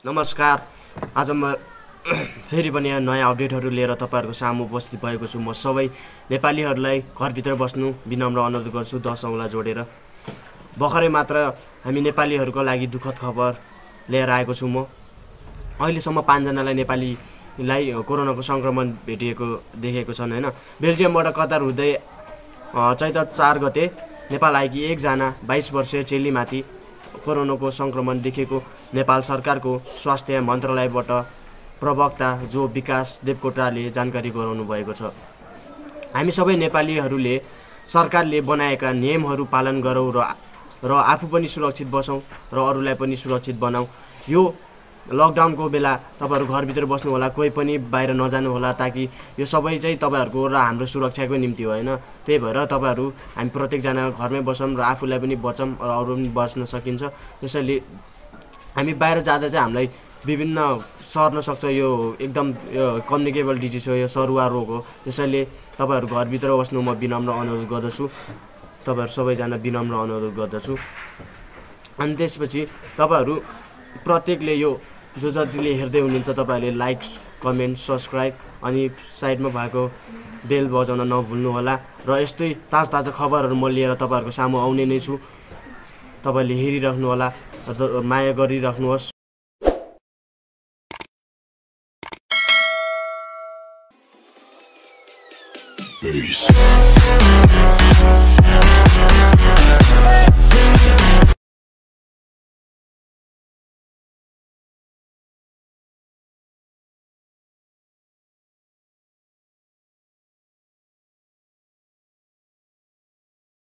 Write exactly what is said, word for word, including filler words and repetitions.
नमस्कार। आज म फेरि पनि नयाँ अपडेटहरू लिएर तपाईहरुको सामु उपस्थित भएको छु। म सबै नेपालीहरूलाई घरभित्र बस्नु विनम्र अनुरोध गर्छु दस औँला जोडेर। भर्खरै मात्र हामी नेपालीहरूको लागि दुःखद खबर लिएर आएको छु म। अहिलेसम्म पाँच जनालाई नेपालीलाई कोरोनाको संक्रमण भेटिएको देखेको छन् हैन। बेल्जियमबाट कतार हुँदै चैत्र चार गते नेपाल आएकी एकजना बाइस वर्षीय चेलीमाथि कोरोनाको संक्रमण देखेको नेपाल सरकारको स्वास्थ्य मन्त्रालयबाट प्रवक्ता जो विकास देवकोटाले जानकारी गराउनु भएको छ। हामी सबै नेपालीहरूले सरकारले बनाएका नियमहरू पालन गरौँ र र आफू पनि सुरक्षित बसौँ र अरूलाई पनि सुरक्षित बनाऊ। यो लकडाउनको बेला तपाईहरु घरभित्र बस्नु होला, कोही पनि बाहिर नजानु होला, ताकि यो सबै चाहिँ तपाईहरुको र हाम्रो सुरक्षाको निम्ति हो हैन। त्यही भएर तपाईहरु हामी प्रत्येक जना घरमै बसौँ र आफूलाई पनि बचौँ र अरू पनि बच्न सकिन्छ। त्यसैले हामी बाहिर जाँदा चाहिँ हामीलाई विभिन्न सर्न सक्छ। यो एकदम कम्युनिकेबल डिजिज हो, यो सरुवा रोग हो। त्यसैले तपाईहरु घरभित्र बस्नु म विनम्र अनुरोध गर्दछु। तपाईहरु सबैजना विनम्र अनुरोध गर्दछु। अनि त्यसपछि तपाईहरु प्रत्येकले यो जो जतिले हेर्दै हुनुहुन्छ तपाईहरुले लाइक, कमेन्ट, सब्स्क्राइब अनि साइडमा भएको बेल बजाउन नभुल्नु होला। र यस्तै ताजा ताजा खबरहरू म लिएर तपाईहरुको सामु आउने नै छु। तपाईले हेरिराख्नु होला, माया गरिराख्नुहोस्। Peace.